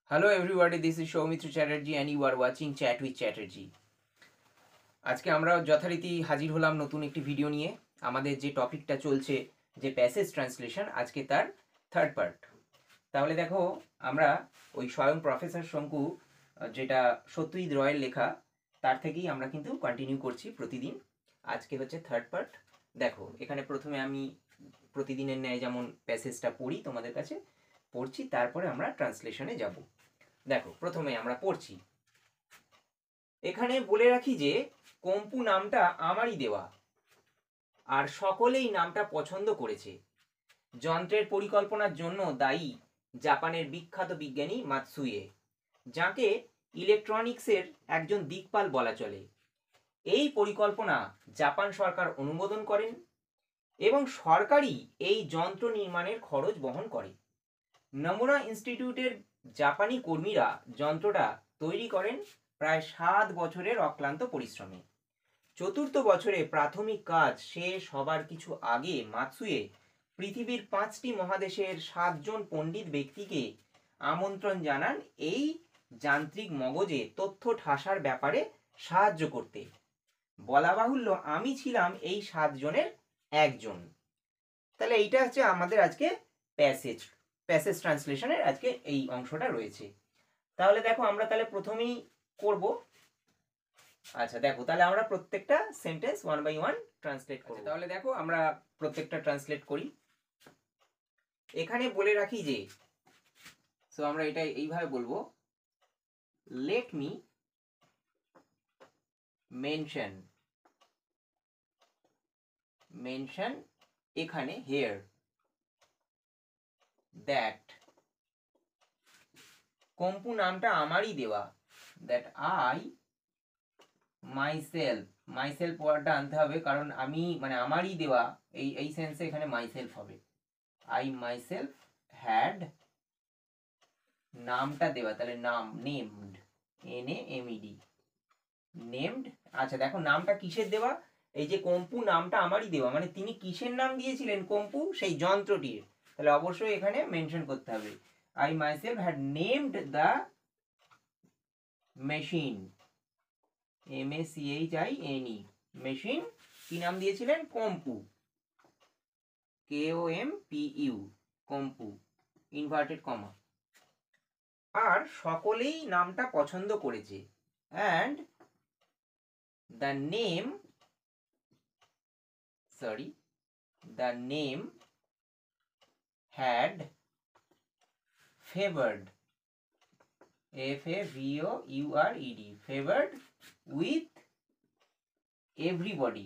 Hello everybody, this is Soumitra Chatterjee and you are watching Chat with Chatterjee. আজকে আমরা যথারীতি হাজির হলাম নতুন একটি ভিডিও নিয়ে। আমাদের যে টপিকটা চলছে যে প্যাসেজ ট্রান্সলেশন, আজকে তার থার্ড পার্ট। তাহলে দেখো, আমরা ওই স্বয়ং প্রফেসর শঙ্কু যেটা সত্যজিৎ রয়ের লেখা, তার থেকেই আমরা কিন্তু কন্টিনিউ করছি প্রতিদিন। আজকে হচ্ছে থার্ড পার্ট। দেখো, এখানে প্রথমে আমি প্রতিদিনের ন্যায় যেমন প্যাসেজটা পড়ি তোমাদের কাছে, পড়ছি, তারপরে আমরা ট্রান্সলেশনে যাব। দেখো, প্রথমে আমরা পড়ছি। এখানে বলে রাখি যে কম্পু নামটা আমারই দেওয়া, আর সকলেই নামটা পছন্দ করেছে। যন্ত্রের পরিকল্পনার জন্য দায়ী জাপানের বিখ্যাত বিজ্ঞানী মাতসুয়ে, যাকে ইলেকট্রনিক্সের একজন দিকপাল বলা চলে। এই পরিকল্পনা জাপান সরকার অনুমোদন করেন এবং সরকারই এই যন্ত্র নির্মাণের খরচ বহন করে। নমুনা ইনস্টিটিউটের জাপানি কর্মীরা যন্ত্রটা তৈরি করেন প্রায় 7 বছরের অক্লান্ত পরিশ্রমে। চতুর্থ বছরে প্রাথমিক কাজ শেষ হবার কিছু আগে মাতসুয়ে পৃথিবীর 5টি মহাদেশের 7 জন পণ্ডিত ব্যক্তিকে আমন্ত্রণ জানান এই যান্ত্রিক মগজে তথ্য ঠাসার ব্যাপারে সাহায্য করতে। বলা বাহুল্য, আমি ছিলাম এই 7 জনের একজন। তাহলে এইটা হচ্ছে আমাদের আজকে প্যাসেজ ট্রান্সলেশনের আজকে এই অংশটা রয়েছে। তাহলে দেখো, আমরা তাহলে প্রথমেই করব। আচ্ছা দেখো, তাহলে আমরা প্রত্যেকটা sentence one by one translate করব। তাহলে দেখো, আমরা প্রত্যেকটা ট্রান্সলেট করি। এখানে বলে রাখি যে, সো আমরা এটা এইভাবে বলবো, লেট মি মেনশন এখানে হেয়ার দ্যাট কম্পু নামটা আমারই দেওয়া, দ্যাট আই মাইসেলফ ওয়ার্ডটা আনতে হবে, কারণ আমি মানে আমারই দেওয়া, এই সেন্সে এখানে মাইসেলফ হবে। আই মাইসেলফ হ্যাড, নামটা দেওয়া, তাহলে নাম, নেমড, NAMED, নেমড। আচ্ছা দেখো, নামটা কিসের দেওয়া? এই যে কম্পু নামটা আমারই দেওয়া, মানে তিনি কিসের নাম দিয়েছিলেন কম্পু? সেই যন্ত্রটির। তাহলে অবশ্যই এখানে মেনশন করতে হবে, I myself had named the machine, MECHINE, machine. কি নাম দিয়েছিলেন? কম্পু, KOMPU, কম্পু, ইনভার্টেড কমা। আর সকলেই নামটা পছন্দ করেছে। And the name had favoured, FAVOURED, favoured with everybody,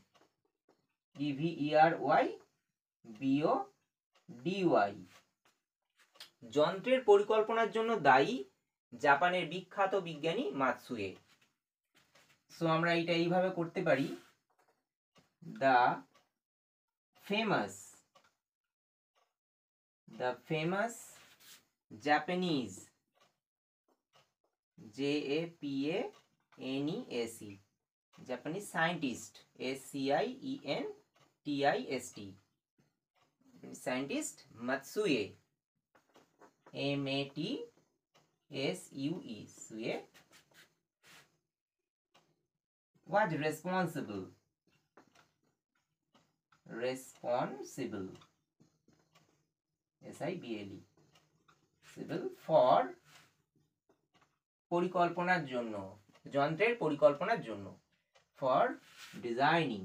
EVERYBODY, যন্ত্রের পরিকল্পনার জন্য দায়ী জাপানের বিখ্যাত বিজ্ঞানী মাতসুয়ে। সো আমরা এটা এইভাবে করতে পারি, the famous Japanese, JAPANES, Japanese scientist, SCIENTIST, সায়েন্টিস্ট মাতসুয়ে, MATSUE, সুয়ে, was responsible, SIBLE, সিভিল, ফর, পরিকল্পনার জন্য, যন্ত্রের পরিকল্পনার জন্য, for designing,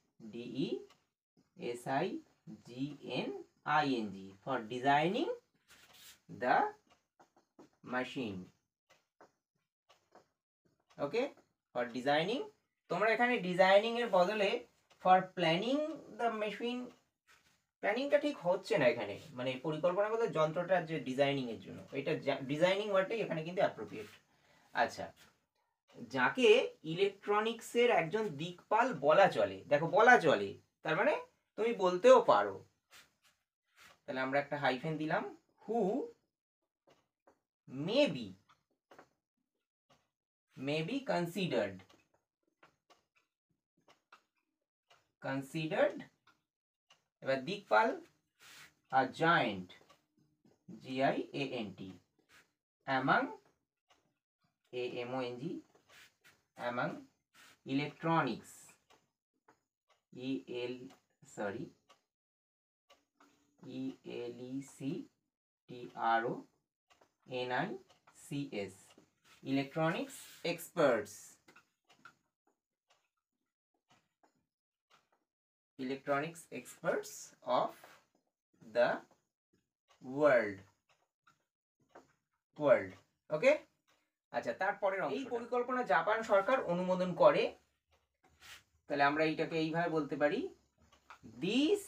DESIGNING, for designing the machine. Okay, for designing. তোমরা এখানে ডিজাইনিং এর বদলে ফর প্ল্যানিং দ্য মেশিন, প্ল্যানিংটা ঠিক হচ্ছে না এখানে, মানে পরিকল্পনা বলতে যন্ত্রটা যে ডিজাইনিং এর জন্য, এটা ডিজাইনিং ওয়ার্ডটাই এখানে কিন্তু অ্যাপ্রোপ্রিয়েট। আচ্ছা, যাকে ইলেকট্রনিক্সের একজন দিকপাল বলা চলে। দেখো, বলা চলে তার মানে তুমি বলতেও পারো। তাহলে আমরা একটা হাইফেন দিলাম, হু মে বি কনসিডার্ড, এবার দিকপাল, a giant, GIANT, among among among electronics electronics electronics experts of the world ওকে। আচ্ছা, তারপরের এই পরিকল্পনা জাপান সরকার অনুমোদন করে, তাহলে আমরা এইটাকে এইভাবে বলতে পারি, দিস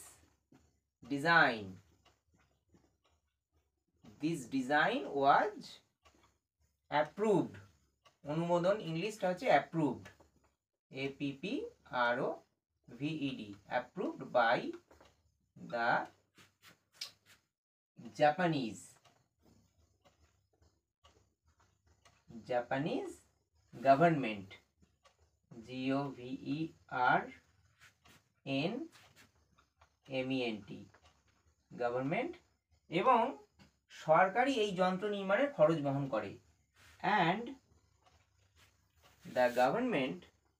ডিজাইন ওয়াজ অ্যাপ্রুভড, অনুমোদন ইংলিশটা হচ্ছে approved, APPROVED, approved by the Japanese government, GOVERNMENT, government, এবং সরকারি এই যন্ত্র নির্মাণের খরচ বহন করে। অ্যান্ড দ্য গভর্নমেন্ট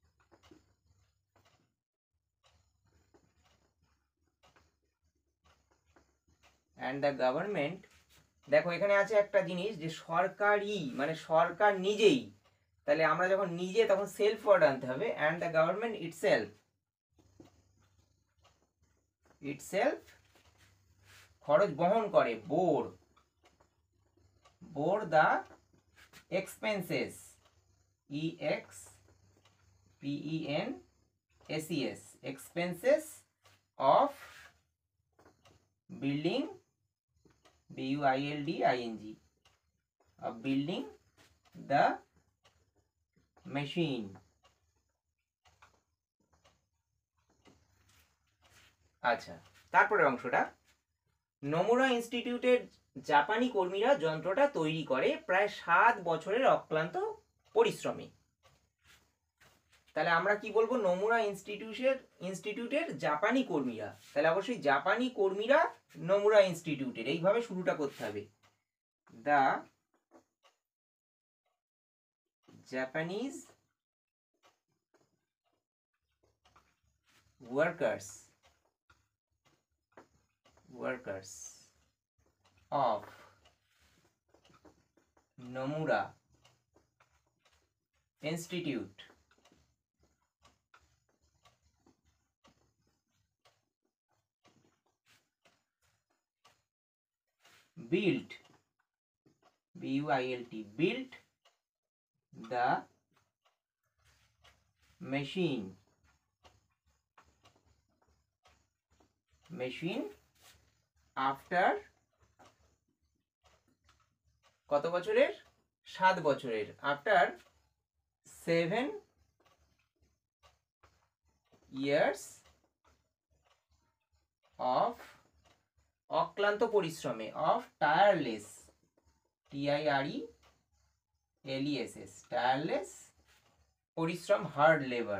দেখো এখানে আছে একটা জিনিস যে সরকারি মানে সরকার নিজেই, তাহলে আমরা যখন নিজে তখন সেলফ ওয়ার্ড আনতে হবে। অ্যান্ড দ্য গভর্নমেন্ট ইটসেলফ খরচ বহন করে, bore the expenses, EXPENSES, expenses of building, BUILDING, of building the machine। আচ্ছা, তারপরের অংশটা, নোমুরা ইনস্টিটিউটের জাপানি কর্মীরা যন্ত্রটা তৈরি করে প্রায় 7 বছরের অক্লান্ত পরিশ্রমে। তাহলে আমরা কি বলবো, নোমুরা ইনস্টিটিউটের জাপানি কর্মীরা, তাহলে অবশ্যই জাপানি কর্মীরা নোমুরা ইনস্টিটিউটের, এইভাবে শুরুটা করতে হবে, the Japanese workers of Nomura institute built, BUILT, built the machine after কত বছরের, 7 বছরের, after 7 years of অক্লান্ত পরিশ্রমে, অফ টায়ারলেস, TIRELESS, টায়ারলেস পরিশ্রম, হার্ড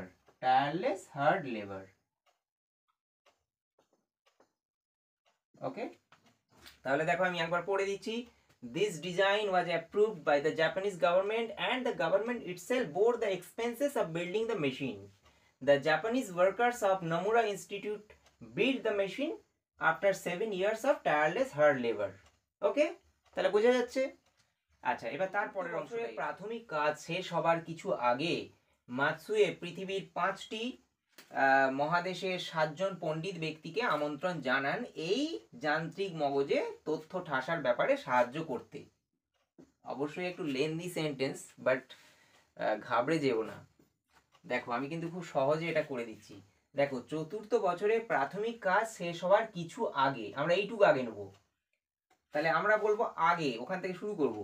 লেবার, ওকে। তাহলে দেখো আমি একবার পড়ে দিচ্ছি, this design was approved by the Japanese government and the government itself bore the expenses of building the machine. The Japanese workers of Nomura institute build the machine after 7 years of tireless hard labor, okay, তাহলে বোঝা যাচ্ছে। আচ্ছা, এবার তারপরের অংশে, প্রাথমিক কাজ শেষ হবার কিছু আগে মাতসুয়ে পৃথিবীর 5টি মহাদেশের 7 জন পণ্ডিত ব্যক্তিকে আমন্ত্রণ জানান এই যান্ত্রিক মগজে তথ্য ঠাসার ব্যাপারে সাহায্য করতে। অবশ্যই একটু লেন্দি সেন্টেন্স, বাট ঘাবড়ে যেও না। দেখো আমি কিন্তু খুব সহজে এটা করে দিচ্ছি। দেখো, 4th বছরে প্রাথমিক কাজ শেষ হওয়ার কিছু আগে, আমরা এইটুকু আগে নেব, তাহলে আমরা বলবো আগে, ওখান থেকে শুরু করব,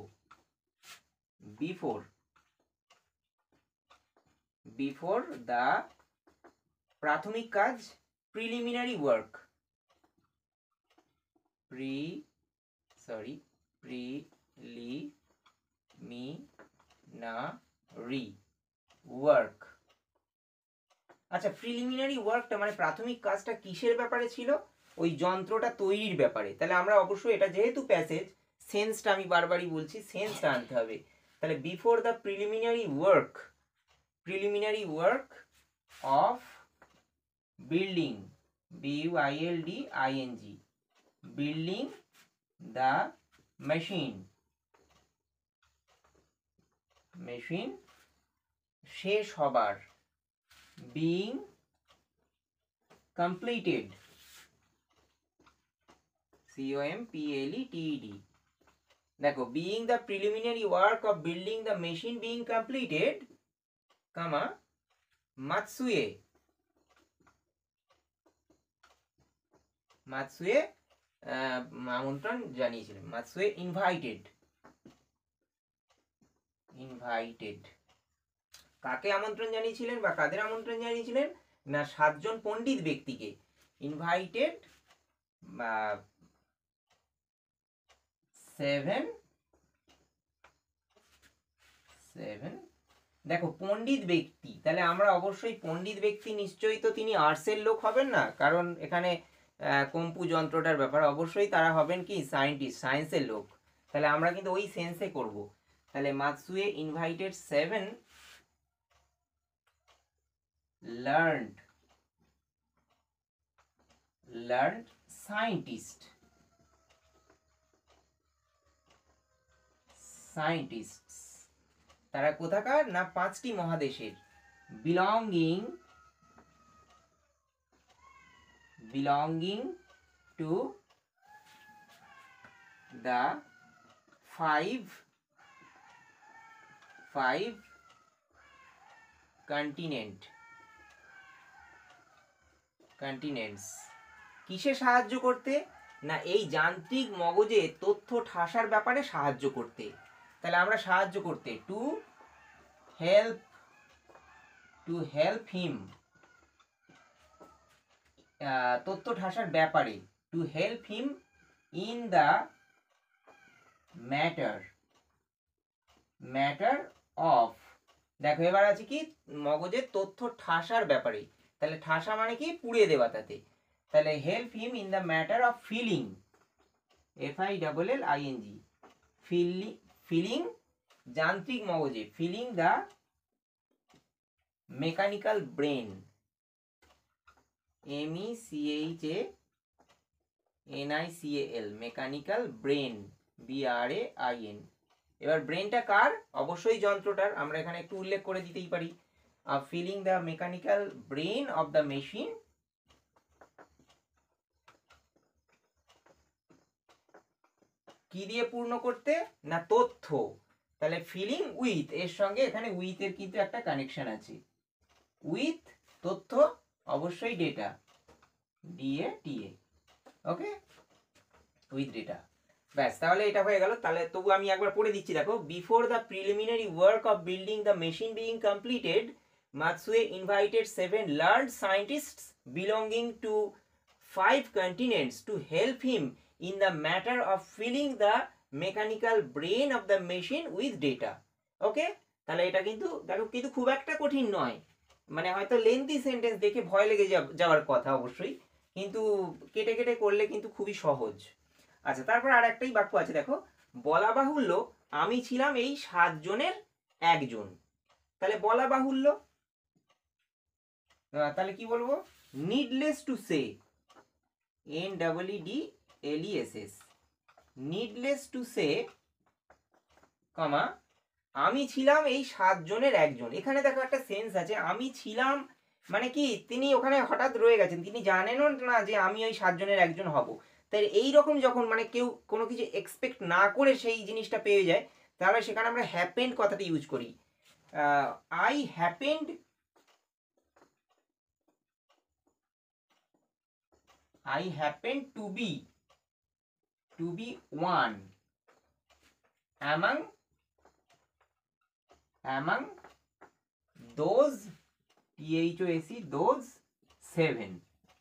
বিফোর দ্য প্রাথমিক কাজ, প্রিলিমিনারি ওয়ার্ক, প্রিলিমিনারি ওয়ার্ক। আচ্ছা, প্রিলিমিনারি ওয়ার্কটা মানে প্রাথমিক কাজটা কিসের ব্যাপারে ছিল, ওই যন্ত্রটা তৈরির ব্যাপারে। তাহলে আমরা অবশ্যই এটা যেহেতু প্যাসেজ সেন্সটা আমি বারবারই বলছি, সেন্সটা আনতে হবে। তাহলে before the preliminary work of building, BUILDING, building the machine শেষ হবার, being completed, COMPLETED, দেখো being the preliminary work of building the machine being completed, comma, Matsue আমন্ত্রণ জানিয়েছিলেন, Matsue invited, কাকে আমন্ত্রণ জানিয়েছিলেন বা কাদের আমন্ত্রণ জানিয়েছিলেন না 7 জন পণ্ডিত ব্যক্তিকে, ইনভাইটেড 7, দেখো পণ্ডিত ব্যক্তি, তাহলে আমরা অবশ্যই পণ্ডিত ব্যক্তি নিশ্চয়ই তো তিনি আর্টসের লোক হবেন না, কারণ এখানে কম্পু যন্ত্রটার ব্যাপার, অবশ্যই তারা হবেন কি সায়েন্টিস্ট, সায়েন্সের লোক। তাহলে আমরা কিন্তু ওই সেন্সে করব। তাহলে মাতসুয়ে ইনভাইটেড 7 learned scientists, তারা কোথাকার না 5টি মহাদেশের, belonging to the five continents, কিসে সাহায্য করতে না এই যান্ত্রিক মগজে তথ্য ঠাসার ব্যাপারে সাহায্য করতে। তাহলে আমরা সাহায্য করতে টু হেল্প হিম, তথ্য ঠাসার ব্যাপারে, to help him in the matter of, দেখো এবার আছে কি মগজের তথ্য ঠাসার ব্যাপারে, তাহলে ঠাসা মানে কি পুড়িয়ে দেওয়া, তাতে তাহলে help him in the matter of feeling, FILLING, feeling যান্ত্রিক মগজে, feeling the mechanical brain, MECHANICAL, mechanical brain, BRAIN। এবার ব্রেনটা কার, অবশ্যই যন্ত্রটার, আমরা এখানে একটু উল্লেখ করে দিতেই পারি, filling the mechanical brain of the machine, কি দিয়ে পূর্ণ করতে না তথ্য, তাহলে ফিলিং উইথ, এর সঙ্গে এখানে উইথ এর কিন্তু একটা কানেকশন আছে, উইথ তথ্য অবশ্যই data, DATA, okay, with data, ব্যাস তাহলে এটা হয়ে গেল। তাহলে তবু আমি একবার পড়ে দিচ্ছি, দেখো before the preliminary work of building the machine being completed, Matsue invited 7 learned scientists belonging to 5 continents to help him in the matter of filling the mechanical brain of the machine with data, okay. তাহলে এটা কিন্তু দেখো কিন্তু খুব একটা কঠিন নয়, মানে হয়তো লেন্থি সেন্টেন্স দেখে ভয় লেগে যাওয়ার কথা অবশ্যই, কিন্তু কেটে কেটে করলে কিন্তু খুবই সহজ। আচ্ছা, তারপর আর একটাই বাক্য আছে, দেখো বলা বাহুল্য আমি ছিলাম এই 7 জনের একজন, তাহলে বলা বাহুল্য, তাহলে কি বলবো, needless to say, NEEDLESS, needless to say, comma আমি ছিলাম এই 7 জনের একজন। এখানে দেখো একটা সেন্স আছে, আমি ছিলাম মানে কি তিনি ওখানে হঠাৎ রয়ে গেছেন, তিনি জানেনও না যে আমি ওই 7 জনের একজন হব। তাই এই রকম যখন মানে কেউ কোনো কিছু এক্সপেক্ট না করে সেই জিনিসটা পেয়ে যায়, তাহলে সেখানে আমরা হ্যাপেন্ড কথাটা ইউজ করি, I happened to be one among those, those 7,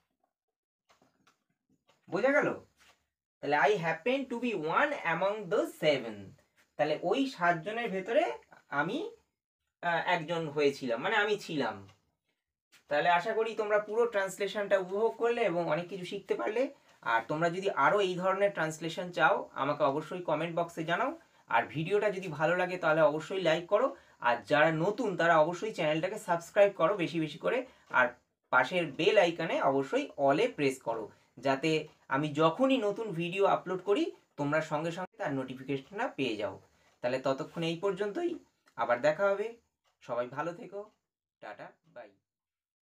বোঝা গেল? তাহলে I happen to be one among those 7, তাহলে ওই 7 জনের ভেতরে আমি একজন হয়েছিলাম, মানে আমি ছিলাম। তাহলে আশা করি তোমরা পুরো ট্রান্সলেশনটা উপভোগ করলে এবং অনেক কিছু শিখতে পারলে। আর তোমরা যদি আরও এই ধরনের ট্রান্সলেশন চাও আমাকে অবশ্যই কমেন্ট বক্সে জানাও। আর ভিডিওটা যদি ভালো লাগে তাহলে অবশ্যই লাইক করো, আর যারা নতুন তারা অবশ্যই চ্যানেলটাকে সাবস্ক্রাইব করো বেশি বেশি করে, আর পাশের বেল আইকনে অবশ্যই অলে প্রেস করো, যাতে আমি যখনই নতুন ভিডিও আপলোড করি তোমরা সঙ্গে সঙ্গে তার নোটিফিকেশনটা পেয়ে যাও। তাহলে ততক্ষণ এই পর্যন্তই, আবার দেখা হবে। সবাই ভালো থেকো, টাটা, বাই।